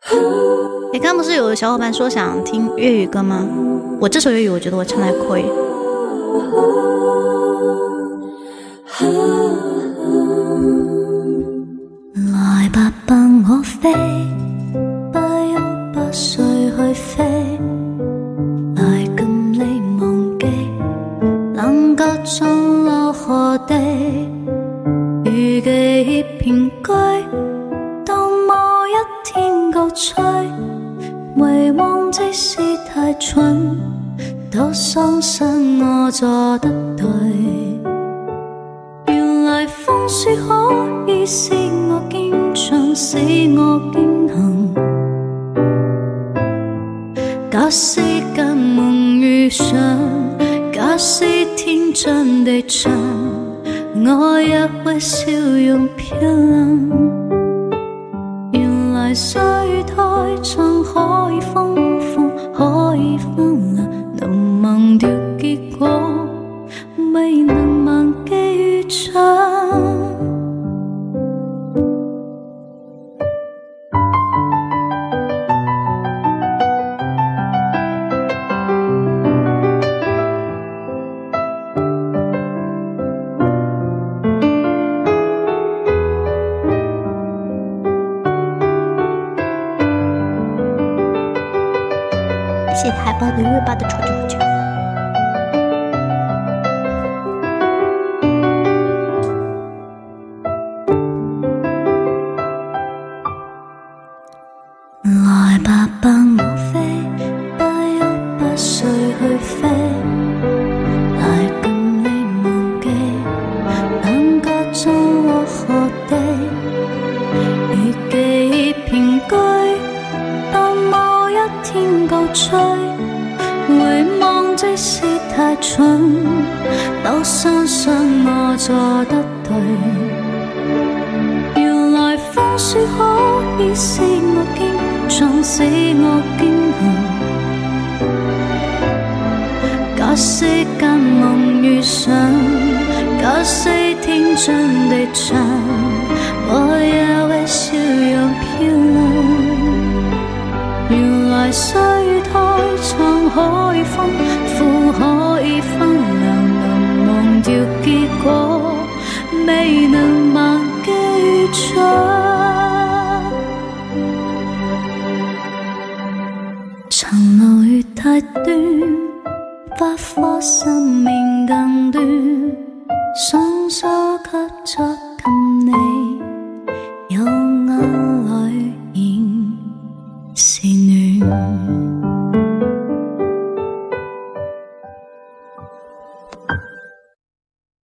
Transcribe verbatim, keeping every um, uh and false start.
哎，刚刚不是有小伙伴说想听粤语歌吗？我这首粤语我觉得我唱得还可以。 來吧，伴我飛，不休不睡去飛，來跟你忘記冷格中落河地，預記偏居。當某一天告吹，遺忘即使太蠢，都相信我做得對。原來風雪可以使我堅強，使我堅行。假使今夢遇上，假使天真地唱，我也會笑容漂亮。原來歲月太長，可以豐富，可以分量，能忘掉結果，未能忘記預想。 谢谢海豹的月霸的抽抽抽。 來吧，伴我飛，不休不睡去飛，來跟你忘記冷格中落河地，如記憶偏居。當某一天告吹，遺忘即使太蠢，都相信我做得對。原來風雪可以使我堅強，使我堅行。假使間夢遇上，假使天真地唱，我也會笑容漂亮。原來歲月太長，可以豐富，可以分量，能忘掉結果，未能忘記預想。長路越太短，百顆生命更短，雙手給捉緊你，有眼淚仍是暖。